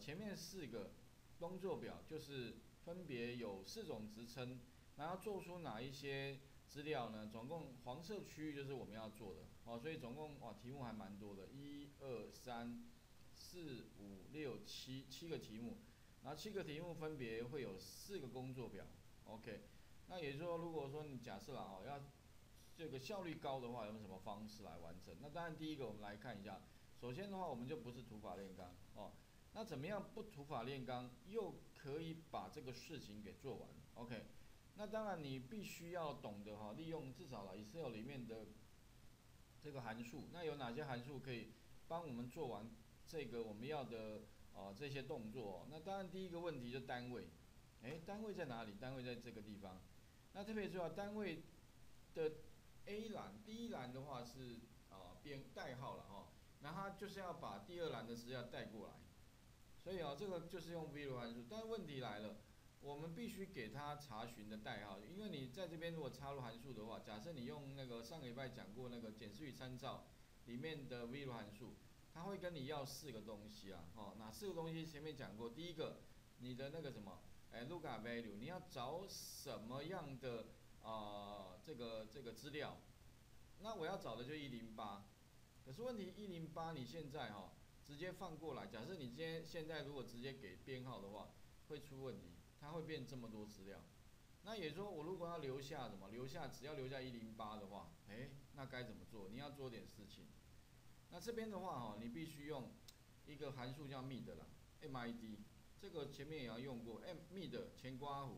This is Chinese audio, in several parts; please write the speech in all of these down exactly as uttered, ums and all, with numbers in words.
前面四个工作表就是分别有四种职称，然后做出哪一些资料呢？总共黄色区域就是我们要做的哦，所以总共哇题目还蛮多的，一二三四五六七七个题目，然后七个题目分别会有四个工作表 ，OK。那也就是说，如果说你假设啦哦要这个效率高的话，用什么方式来完成？那当然第一个我们来看一下，首先的话我们就不是土法炼钢哦。那怎么样不土法炼钢，又可以把这个事情给做完 ？OK， 那当然你必须要懂得哈，利用至少啦 Excel 里面的这个函数。那有哪些函数可以帮我们做完这个我们要的呃这些动作、哦？那当然第一个问题就单位，哎，单位在哪里？单位在这个地方。那特别重要，单位的 A 栏第一栏的话是啊编代号了哈，那它就是要把第二栏的资料带过来。所以啊，这个就是用 VLOOKUP 函数，但是问题来了，我们必须给它查询的代号，因为你在这边如果插入函数的话，假设你用那个上个礼拜讲过那个检视与参照里面的 VLOOKUP 函数，它会跟你要四个东西啊，哦，哪四个东西？前面讲过，第一个，你的那个什么，哎 ，lookup value， 你要找什么样的啊、呃、这个这个资料？那我要找的就一零八，可是问题一零八你现在哈、哦。直接放过来，假设你今天现在如果直接给编号的话，会出问题，它会变这么多资料。那也就是说，我如果要留下什么，留下只要留下一零八的话，哎，那该怎么做？你要做点事情。那这边的话哈，你必须用一个函数叫 mid 啦 ，M I D， 这个前面也要用过 ，m mid 前括弧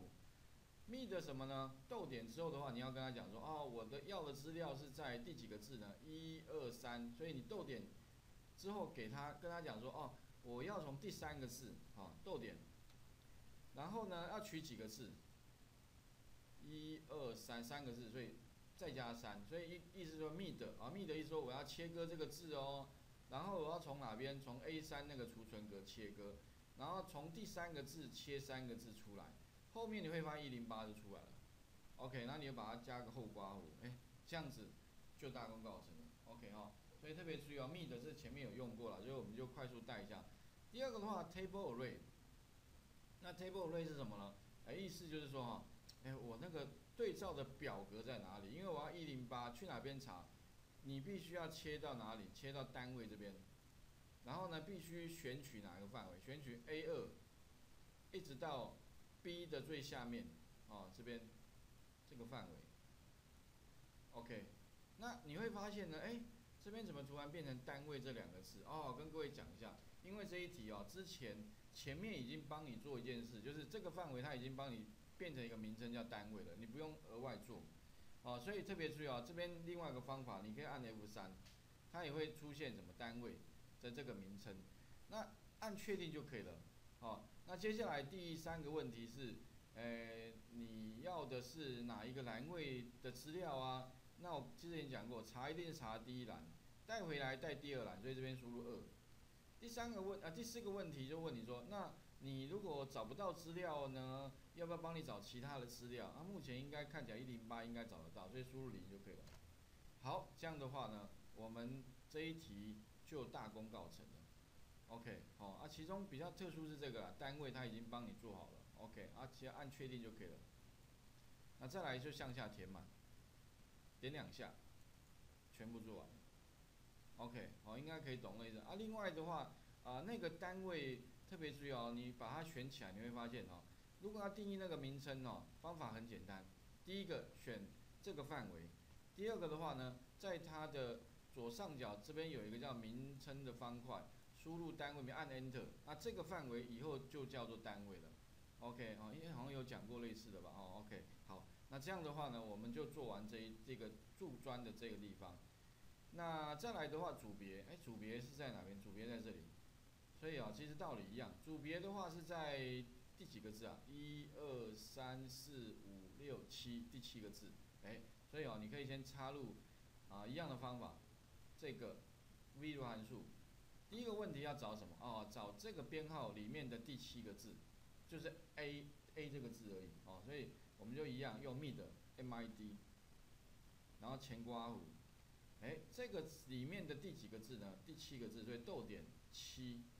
，mid 什么呢？逗点之后的话，你要跟他讲说，哦，我的要的资料是在第几个字呢？一二三，所以你逗点。之后给他跟他讲说，哦，我要从第三个字啊逗点，然后呢要取几个字，一二三三个字，所以再加三，所以意意思说 mid 啊 mid 意思说我要切割这个字哦，然后我要从哪边从 A 三那个储存格切割，然后从第三个字切三个字出来，后面你会发现一零八就出来了 ，OK， 那你就把它加个后括弧，哎，这样子就大功告成了 ，OK 哈、哦。所以特别注意哦 ，mid 是前面有用过了，所以我们就快速带一下。第二个的话 ，table array， 那 table array 是什么呢？哎，意思就是说哈，哎，我那个对照的表格在哪里？因为我要一零八，去哪边查？你必须要切到哪里？切到单位这边，然后呢，必须选取哪个范围？选取 A 二，一直到 B 的最下面，哦，这边这个范围。OK， 那你会发现呢，哎。这边怎么突然变成单位这两个字？哦，跟各位讲一下，因为这一题哦，之前前面已经帮你做一件事，就是这个范围它已经帮你变成一个名称叫单位了，你不用额外做，哦，所以特别注意啊、哦，这边另外一个方法，你可以按 F 三，它也会出现什么单位的这个名称，那按确定就可以了，哦，那接下来第三个问题是，呃，你要的是哪一个栏位的资料啊？那我之前讲过，查一定是查第一栏，带回来带第二栏，所以这边输入二。第三个问啊，第四个问题就问你说，那你如果找不到资料呢，要不要帮你找其他的资料？啊，目前应该看起来一零八应该找得到，所以输入零就可以了。好，这样的话呢，我们这一题就大功告成了。OK， 好、哦、啊，其中比较特殊是这个啦，单位它已经帮你做好了。OK， 啊，只要按确定就可以了。那再来就向下填满。点两下，全部做完。OK， 好，应该可以懂了意思啊。另外的话，啊、呃，那个单位特别注意哦，你把它选起来，你会发现哦，如果要定义那个名称哦，方法很简单。第一个选这个范围，第二个的话呢，在它的左上角这边有一个叫名称的方块，输入单位名，按 Enter， 那这个范围以后就叫做单位了。OK， 哦，因为好像有讲过类似的吧？哦 ，OK， 好。那这样的话呢，我们就做完这一这个柱砖的这个地方。那再来的话，组别，哎，组别是在哪边？组别在这里。所以啊，其实道理一样。组别的话是在第几个字啊？一二三四五六七，第七个字。哎，所以啊，你可以先插入啊一样的方法，这个 VLOOKUP 函数。第一个问题要找什么？哦，找这个编号里面的第七个字，就是 A A 这个字而已。哦，所以。我们就一样用 mid M I D， 然后前括弧，哎，这个里面的第几个字呢？第七个字，所以逗点七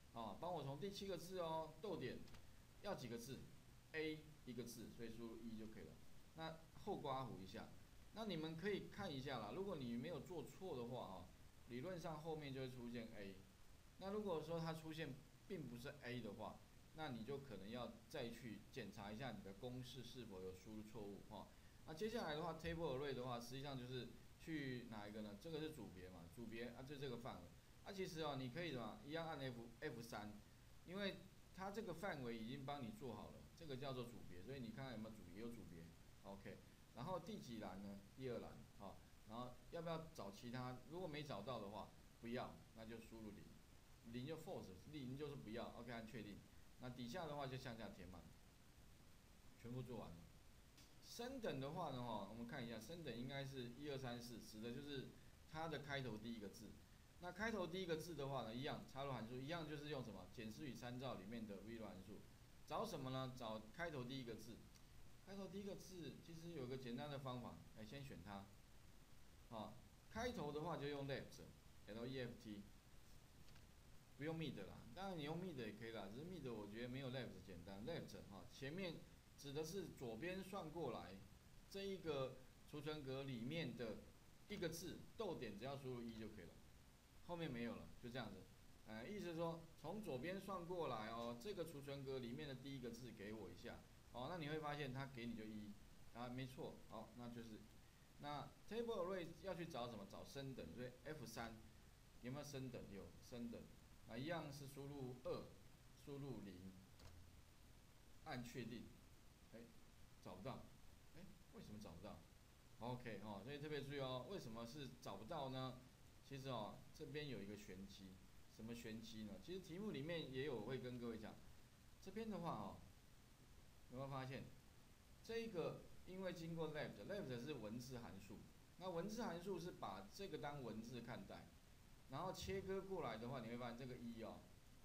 啊，帮我从第七个字哦，逗点要几个字 ？A 一个字，所以输入一就可以了。那后刮弧一下，那你们可以看一下啦。如果你没有做错的话啊，理论上后面就会出现 A。那如果说它出现并不是 A 的话，那你就可能要再去检查一下你的公式是否有输入错误哈。那接下来的话 ，table array 的话，实际上就是去哪一个呢？这个是组别嘛，组别啊，就这个范围。啊，其实啊，你可以什么一样按 F F 三，因为它这个范围已经帮你做好了，这个叫做组别，所以你看看有没有组别，有组别 ，OK。然后第几栏呢？第二栏，好，然后要不要找其他？如果没找到的话，不要，那就输入零，零就 false， 零就是不要 ，OK， 按确定。那底下的话就向下填满，全部做完了。升等的话呢，哈，我们看一下，升等应该是一二三四，指的就是它的开头第一个字。那开头第一个字的话呢，一样插入函数，一样就是用什么简式与参照里面的 v 函数，找什么呢？找开头第一个字。开头第一个字其实有个简单的方法，来先选它。啊，开头的话就用 left，L E F T， 不用 mid 啦，当然你用 mid 也可以啦，只是 mid 我觉得没有 left 简单。left 哈，前面指的是左边算过来这一个储存格里面的一个字，逗点只要输入一就可以了。后面没有了，就这样子。呃，意思是说从左边算过来哦，这个储存格里面的第一个字给我一下，哦，那你会发现它给你就一，啊，没错，好，那就是那 table array 要去找什么？找升等，所以 F 三有没有升等？有升等，啊，一样是输入二，输入零，按确定，哎，找不到，哎，为什么找不到 ？OK 哦，所以特别注意哦，为什么是找不到呢？其实哦，这边有一个玄机，什么玄机呢？其实题目里面也有会跟各位讲，这边的话哦，有没有发现这一个因为经过 left，left 是文字函数，那文字函数是把这个当文字看待，然后切割过来的话，你会发现这个一哦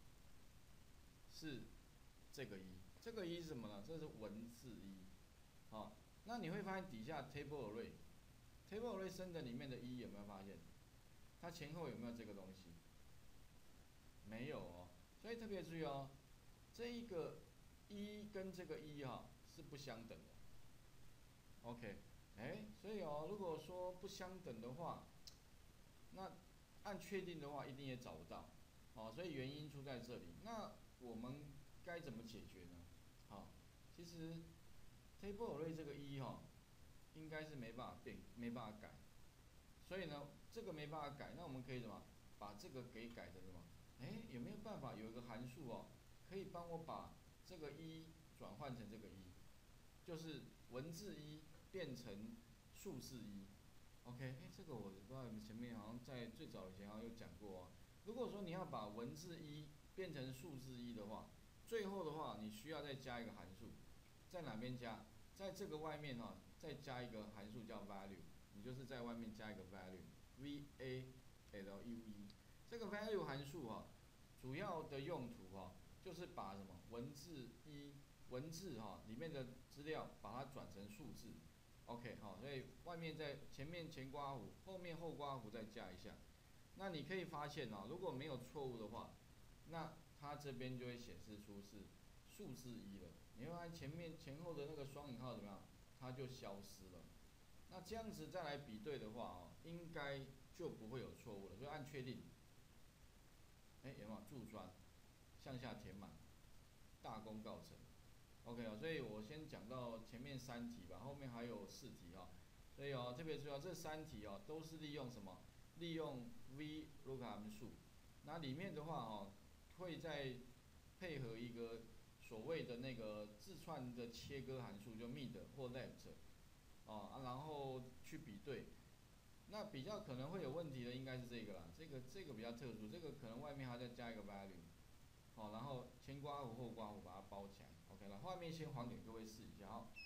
是这个一，这个一是什么呢？这是文字一，好，那你会发现底下 table array，table array 升等里面的一有没有发现？它前后有没有这个东西？没有哦，所以特别注意哦，这一个一跟这个一哈是不相等的。OK， 哎，所以哦，如果说不相等的话，那按确定的话一定也找不到，哦，所以原因出在这里。那我们该怎么解决呢？好，其实 table array 这个一哈，应该是没办法变，没办法改。所以呢，这个没办法改，那我们可以什么？把这个给改成什么？哎，有没有办法有一个函数哦，可以帮我把这个一转换成这个一，就是文字一变成数字一。OK， 哎，这个我不知道你们前面好像在最早以前好像有讲过哦。如果说你要把文字一变成数字一的话，最后的话你需要再加一个函数，在哪边加？在这个外面哦，再加一个函数叫 value。你就是在外面加一个 value，v a l u e， 这个 value 函数哈、啊，主要的用途哈、啊，就是把什么文字一文字哈、啊、里面的资料把它转成数字 ，OK 哈、啊，所以外面在前面前刮弧，后面后刮弧再加一下。那你可以发现啊，如果没有错误的话，那它这边就会显示出是数字一了。你会发现前面前后的那个双引号怎么样？它就消失了。那这样子再来比对的话哦，应该就不会有错误了。所以按确定，哎，有没有注专向下填满，大功告成。OK 哦，所以我先讲到前面三题吧，后面还有四题哈、哦。所以哦，特别注意哦，这三题哦都是利用什么？利用 VLOOKUP 函数。那里面的话哦，会再配合一个所谓的那个字串的切割函数，就 mid 或 left。哦啊，然后去比对，那比较可能会有问题的应该是这个啦，这个这个比较特殊，这个可能外面还要再加一个 value， 好，然后前刮弧后刮弧把它包起来 ，OK 了，画面先还给各位试一下哈。